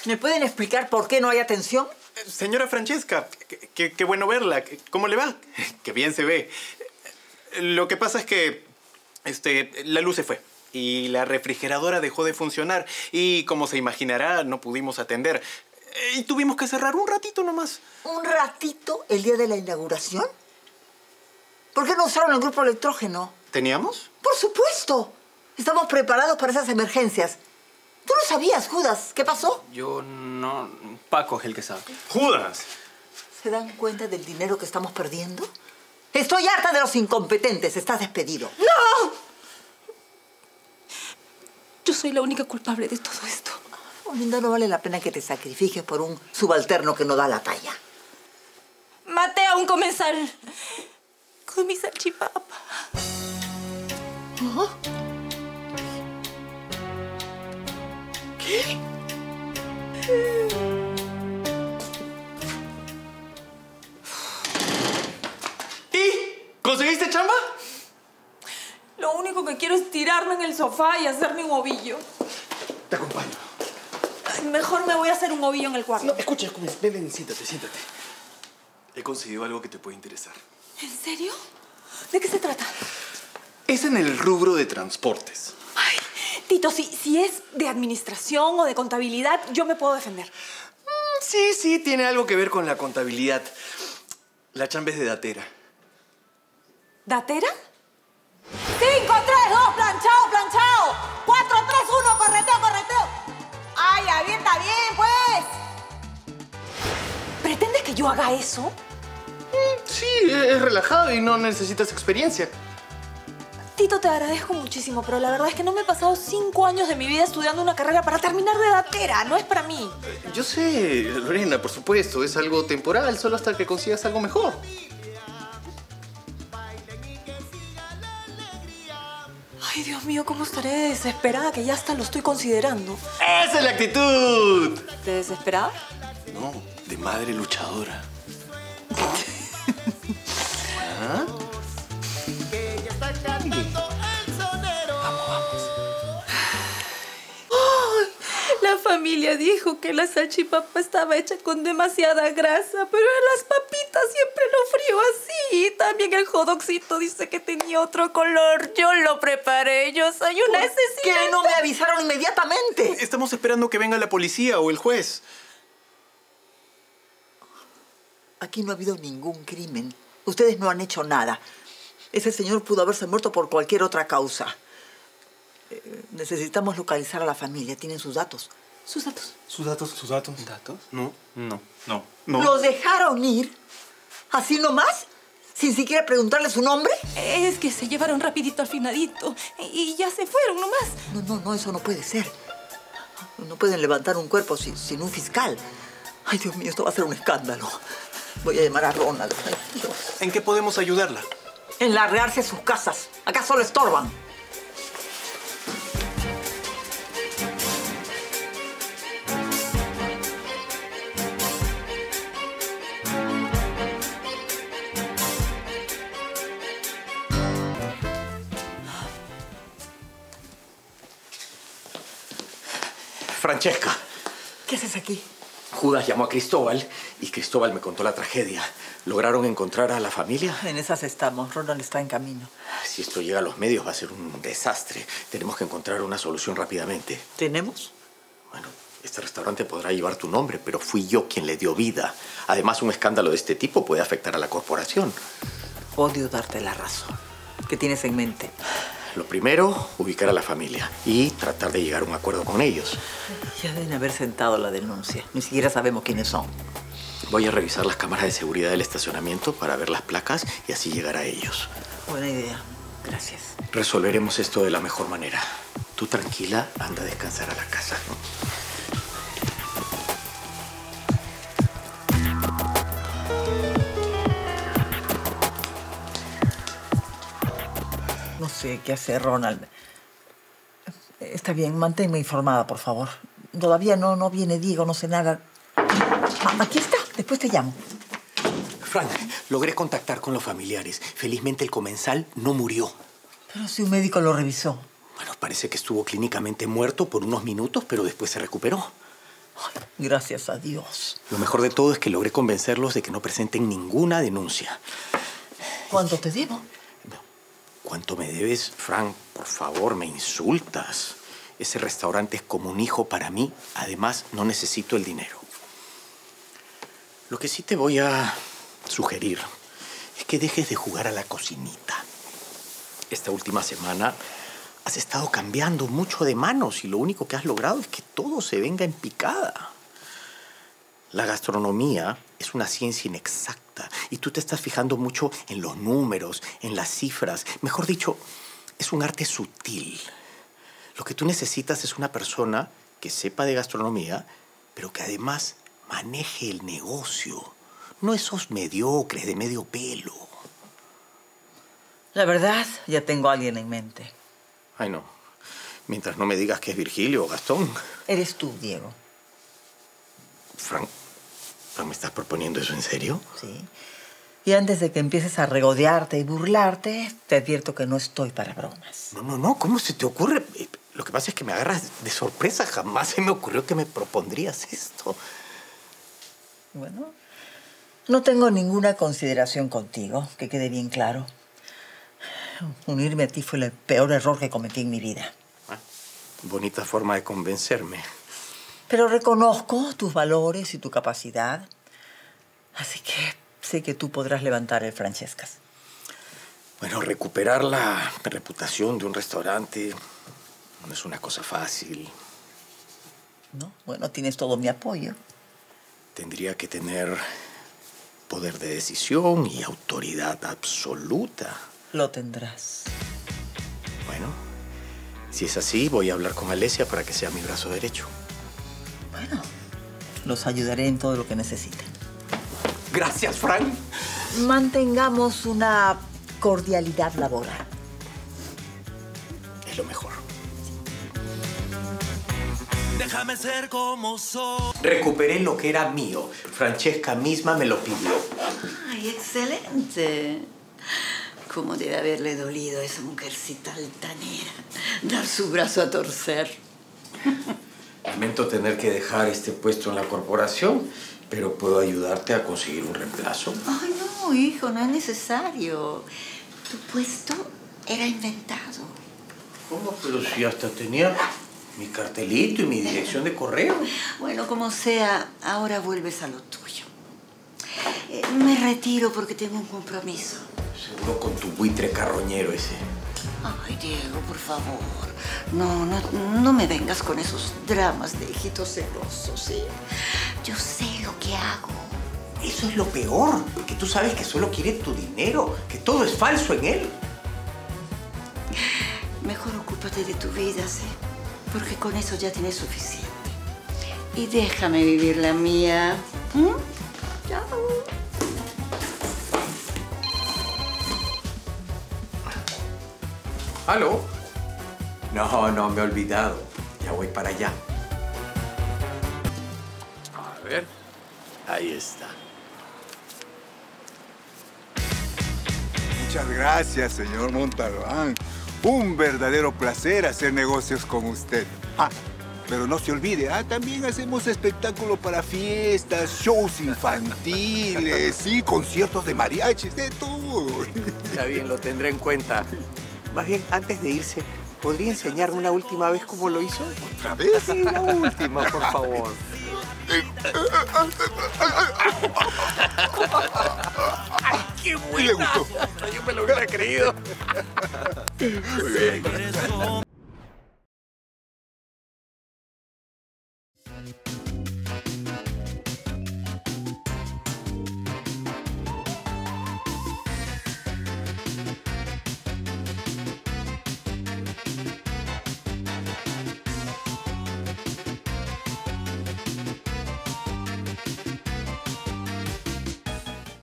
¿Me pueden explicar por qué no hay atención? Señora Francesca, qué bueno verla. ¿Cómo le va? Qué bien se ve. Lo que pasa es que la luz se fue y la refrigeradora dejó de funcionar. Y como se imaginará, no pudimos atender. Y tuvimos que cerrar un ratito nomás. ¿Un ratito el día de la inauguración? ¿Por qué no usaron el grupo electrógeno? ¿Teníamos? ¡Por supuesto! Estamos preparados para esas emergencias. ¿Tú no sabías, Judas? ¿Qué pasó? Yo no... Paco es el que sabe. ¡Judas! ¿Se dan cuenta del dinero que estamos perdiendo? Estoy harta de los incompetentes. Estás despedido. ¡No! Yo soy la única culpable de todo esto. Oh, Linda, no vale la pena que te sacrifiques por un subalterno que no da la talla. Maté a un comensal con mi salchipapa. ¿Oh? ¿Qué? ¿Y? ¿Conseguiste chamba? Lo único que quiero es tirarme en el sofá y hacerme un ovillo. Te acompaño. Mejor me voy a hacer un ovillo en el cuarto. No, escucha, ven, siéntate. He conseguido algo que te puede interesar. ¿En serio? ¿De qué se trata? Es en el rubro de transportes. Ay, Tito, si es de administración o de contabilidad, yo me puedo defender. Sí, tiene algo que ver con la contabilidad. La chamba es de datera. ¿Datera? 5, 3, 2, planchado. 4, 3, 1, correteo. Ay, ya bien, está bien, pues. ¿Pretendes que yo haga eso? Sí, es relajado y no necesitas experiencia. Tito, te agradezco muchísimo, pero la verdad es que no me he pasado 5 años de mi vida estudiando una carrera para terminar de datera. No es para mí. Yo sé, Lorena, por supuesto. Es algo temporal, solo hasta que consigas algo mejor. Ay, Dios mío, cómo estaré de desesperada que ya hasta lo estoy considerando. ¡Esa es la actitud! ¿De desesperada? No, de madre luchadora. ¿Ah? La familia dijo que la salchipapa estaba hecha con demasiada grasa, pero las papitas siempre lo frío así. También el hotdogcito dice que tenía otro color. Yo lo preparé, yo soy una asesina. ¿Por qué no me avisaron inmediatamente? Estamos esperando que venga la policía o el juez. Aquí no ha habido ningún crimen. Ustedes no han hecho nada. Ese señor pudo haberse muerto por cualquier otra causa. Necesitamos localizar a la familia. ¿Tienen sus datos? ¿Sus datos? ¿Sus datos? ¿Datos? No. No. ¿Los dejaron ir? ¿Así nomás? ¿Sin siquiera preguntarle su nombre? Es que se llevaron rapidito al finadito y ya se fueron nomás. No, eso no puede ser. No pueden levantar un cuerpo sin un fiscal. Ay, Dios mío, esto va a ser un escándalo. Voy a llamar a Ronald. Ay, Dios. ¿En qué podemos ayudarla? En largarse a sus casas. Acá solo estorban. Francesca. ¿Qué haces aquí? Judas llamó a Cristóbal y Cristóbal me contó la tragedia. ¿Lograron encontrar a la familia? En esas estamos. Ronald está en camino. Si esto llega a los medios va a ser un desastre. Tenemos que encontrar una solución rápidamente. ¿Tenemos? Bueno, este restaurante podrá llevar tu nombre, pero fui yo quien le dio vida. Además, un escándalo de este tipo puede afectar a la corporación. Odio darte la razón. ¿Qué tienes en mente? Lo primero, ubicar a la familia y tratar de llegar a un acuerdo con ellos. Ya deben haber sentado la denuncia. Ni siquiera sabemos quiénes son. Voy a revisar las cámaras de seguridad del estacionamiento para ver las placas y así llegar a ellos. Buena idea. Gracias. Resolveremos esto de la mejor manera. Tú tranquila, anda a descansar a la casa. No sé qué hacer, Ronald. Está bien, manténme informada, por favor. Todavía no viene Diego, no sé nada. Aquí está, después te llamo. Frank, logré contactar con los familiares. Felizmente el comensal no murió. Pero si un médico lo revisó. Bueno, parece que estuvo clínicamente muerto por unos minutos, pero después se recuperó. Ay, gracias a Dios. Lo mejor de todo es que logré convencerlos de que no presenten ninguna denuncia. ¿Cuánto te debo? ¿Cuánto me debes, Frank? Por favor, me insultas. Ese restaurante es como un hijo para mí. Además, no necesito el dinero. Lo que sí te voy a sugerir es que dejes de jugar a la cocinita. Esta última semana has estado cambiando mucho de manos y lo único que has logrado es que todo se venga en picada. La gastronomía es una ciencia inexacta y tú te estás fijando mucho en los números, en las cifras. Mejor dicho, es un arte sutil. Lo que tú necesitas es una persona que sepa de gastronomía, pero que además maneje el negocio. No esos mediocres de medio pelo. La verdad, ya tengo a alguien en mente. Ay, no. Mientras no me digas que es Virgilio o Gastón. Eres tú, Diego. Frank, ¿me estás proponiendo eso en serio? Sí. Y antes de que empieces a regodearte y burlarte, te advierto que no estoy para bromas. No. ¿Cómo se te ocurre? Lo que pasa es que me agarras de sorpresa. Jamás se me ocurrió que me propondrías esto. Bueno, no tengo ninguna consideración contigo, que quede bien claro. Unirme a ti fue el peor error que cometí en mi vida. Bonita forma de convencerme. Pero reconozco tus valores y tu capacidad. Así que sé que tú podrás levantar el Francescas. Bueno, recuperar la reputación de un restaurante no es una cosa fácil. ¿No? Bueno, tienes todo mi apoyo. Tendría que tener poder de decisión y autoridad absoluta. Lo tendrás. Bueno, si es así, voy a hablar con Alesia para que sea mi brazo derecho. Bueno, los ayudaré en todo lo que necesiten. Gracias, Frank. Mantengamos una cordialidad laboral. Es lo mejor. Déjame ser como soy. Recuperé lo que era mío. Francesca misma me lo pidió. ¡Ay, excelente! ¿Cómo debe haberle dolido a esa mujercita altanera dar su brazo a torcer? Lamento tener que dejar este puesto en la corporación, pero puedo ayudarte a conseguir un reemplazo. Ay, no, hijo, no es necesario. Tu puesto era inventado. ¿Cómo? Pero si hasta tenía mi cartelito y mi dirección de correo. Bueno, como sea, ahora vuelves a lo tuyo. Me retiro porque tengo un compromiso. Seguro con tu buitre carroñero ese. Ay, Diego, por favor. No me vengas con esos dramas de hijito celoso, ¿sí? Yo sé lo que hago. Eso es lo peor, porque tú sabes que solo quiere tu dinero, que todo es falso en él. Mejor ocúpate de tu vida, ¿sí? Porque con eso ya tienes suficiente. Y déjame vivir la mía. Chao. ¿Aló? No, me he olvidado. Ya voy para allá. A ver. Ahí está. Muchas gracias, señor Montalbán. Un verdadero placer hacer negocios con usted. Pero no se olvide, también hacemos espectáculos para fiestas, shows infantiles, y conciertos de mariachis, de todo. Está bien, lo tendré en cuenta. Más bien, antes de irse, ¿podría enseñarme una última vez cómo lo hizo? ¿Otra vez? Sí, la última, por favor. ¡Ay, qué buena! ¿Le gustó? Yo me lo hubiera creído. Muy bien.